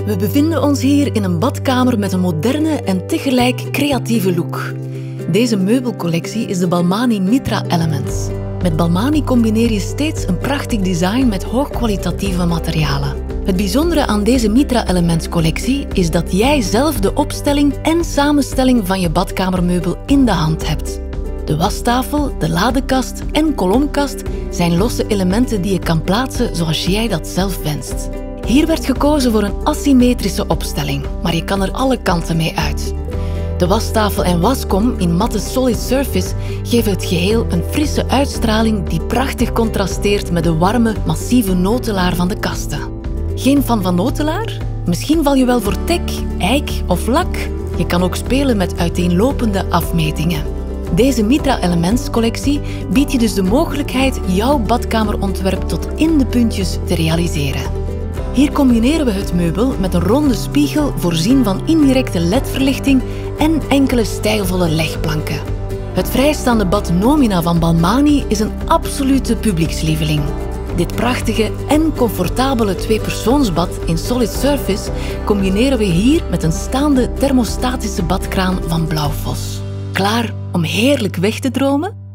We bevinden ons hier in een badkamer met een moderne en tegelijk creatieve look. Deze meubelcollectie is de Balmani Mitra Elements. Met Balmani combineer je steeds een prachtig design met hoogkwalitatieve materialen. Het bijzondere aan deze Mitra Elements collectie is dat jij zelf de opstelling en samenstelling van je badkamermeubel in de hand hebt. De wastafel, de ladekast en kolomkast zijn losse elementen die je kan plaatsen zoals jij dat zelf wenst. Hier werd gekozen voor een asymmetrische opstelling, maar je kan er alle kanten mee uit. De wastafel en waskom in matte solid surface geven het geheel een frisse uitstraling die prachtig contrasteert met de warme, massieve notelaar van de kasten. Geen fan van notelaar? Misschien val je wel voor teak, eik of lak. Je kan ook spelen met uiteenlopende afmetingen. Deze Mitra Elements collectie biedt je dus de mogelijkheid jouw badkamerontwerp tot in de puntjes te realiseren. Hier combineren we het meubel met een ronde spiegel voorzien van indirecte LED-verlichting en enkele stijlvolle legplanken. Het vrijstaande bad Nomina van Balmani is een absolute publiekslieveling. Dit prachtige en comfortabele tweepersoonsbad in solid surface combineren we hier met een staande thermostatische badkraan van Blauwvos. Klaar om heerlijk weg te dromen?